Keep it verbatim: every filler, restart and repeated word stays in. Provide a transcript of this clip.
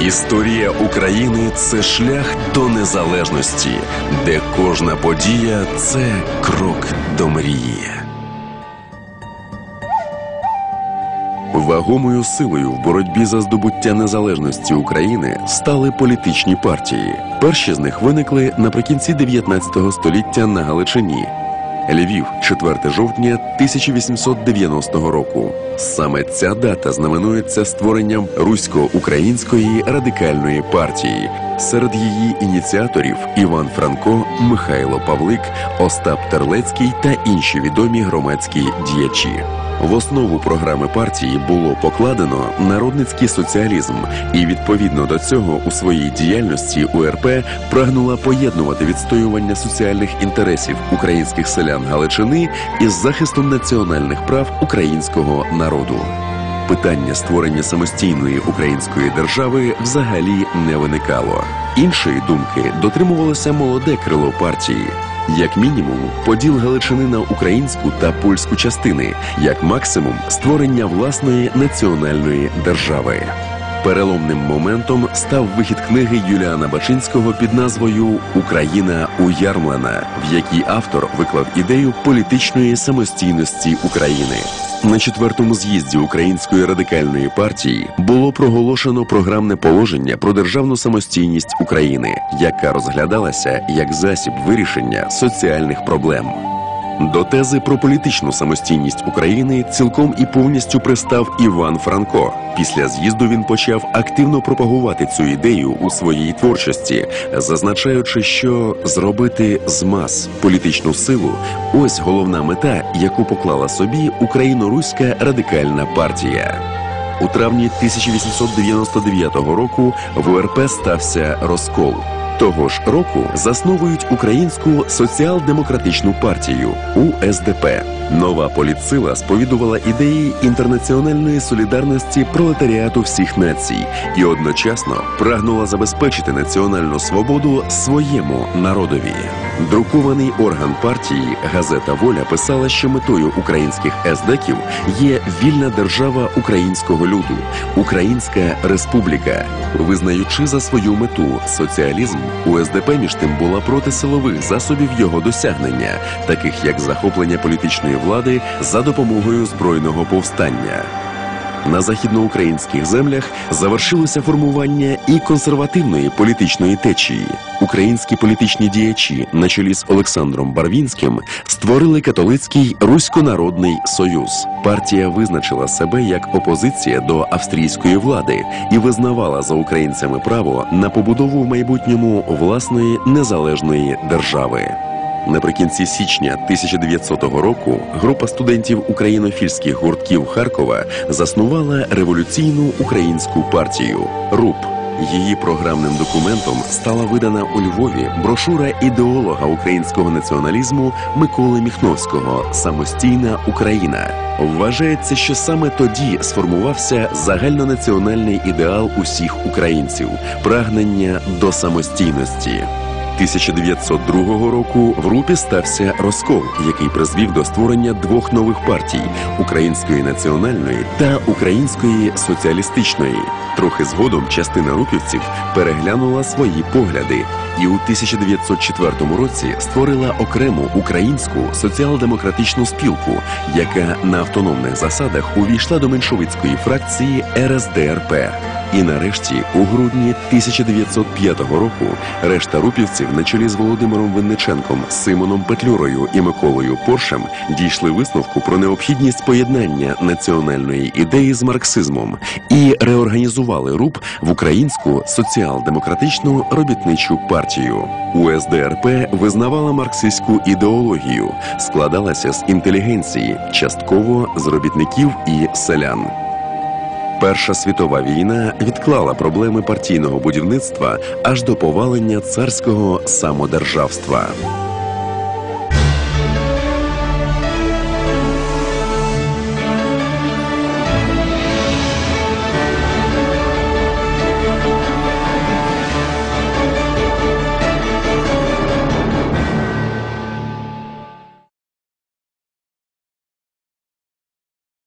Історія України – це шлях до незалежності, де кожна подія – це крок до мрії. Вагомою силою в боротьбі за здобуття незалежності України стали політичні партії. Перші з них виникли наприкінці дев'ятнадцятого століття на Галичині. Львів, четверте жовтня тисяча вісімсот дев'яностого року. Саме ця дата знаменується створенням Русько-Української радикальної партії. Серед її ініціаторів Іван Франко, Михайло Павлик, Остап Терлецький та інші відомі громадські діячі. В основу програми партії було покладено народницький соціалізм, і відповідно до цього у своїй діяльності УРП прагнула поєднувати відстоювання соціальних інтересів українських селян Галичини із захистом національних прав українського народу. Питання створення самостійної української держави взагалі не виникало. Іншої думки дотримувалося молоде крило партії. Як мінімум, поділ Галичини на українську та польську частини, як максимум створення власної національної держави. Переломним моментом став вихід книги Юліана Бачинського під назвою «Україна уярмлена», в якій автор виклав ідею політичної самостійності України. На четвертому з'їзді Української радикальної партії було проголошено програмне положення про державну самостійність України, яка розглядалася як засіб вирішення соціальних проблем. До тези про політичну самостійність України цілком і повністю пристав Іван Франко. Після з'їзду він почав активно пропагувати цю ідею у своїй творчості, зазначаючи, що зробити з мас політичну силу – ось головна мета, яку поклала собі Україно-Руська радикальна партія. У травні тисяча вісімсот дев'яносто дев'ятого року в УРП стався розкол. Того ж року засновують Українську соціал-демократичну партію – У С Д П. Нова політсила сповідувала ідеї інтернаціональної солідарності пролетаріату всіх націй і одночасно прагнула забезпечити національну свободу своєму народові. Друкований орган партії газета «Воля» писала, що метою українських ездеків є вільна держава українського люду, Українська республіка. Визнаючи за свою мету соціалізм, У С Д П між тим була проти силових засобів його досягнення, таких як захоплення політичної влади за допомогою збройного повстання. На західноукраїнських землях завершилося формування і консервативної політичної течії. Українські політичні діячі на чолі з Олександром Барвінським створили католицький Русько-народний союз. Партія визначила себе як опозиція до австрійської влади і визнавала за українцями право на побудову в майбутньому власної незалежної держави. Наприкінці січня тисяча дев'ятсотого року група студентів українофільських гуртків Харкова заснувала революційну українську партію РУП. Її програмним документом стала видана у Львові брошура ідеолога українського націоналізму Миколи Міхновського «Самостійна Україна». Вважається, що саме тоді сформувався загальнонаціональний ідеал усіх українців – прагнення до самостійності. тисяча дев'ятсот другого року в РУПі стався розкол, який призвів до створення двох нових партій – Української національної та Української соціалістичної. Трохи згодом частина рупівців переглянула свої погляди і у тисяча дев'ятсот четвертому році створила окрему Українську соціал-демократичну спілку, яка на автономних засадах увійшла до меншовицької фракції Ер Ес Де Ер Пе. І нарешті, у грудні тисяча дев'ятсот п'ятого року, решта рупівців на чолі з Володимиром Винниченком, Симоном Петлюрою і Миколою Поршем дійшли висновку про необхідність поєднання національної ідеї з марксизмом і реорганізували РУП в Українську соціал-демократичну робітничу партію. У Ес Де Ер Пе визнавала марксистську ідеологію, складалася з інтелігенції, частково з робітників і селян. Перша світова війна відклала проблеми партійного будівництва аж до повалення царського самодержавства.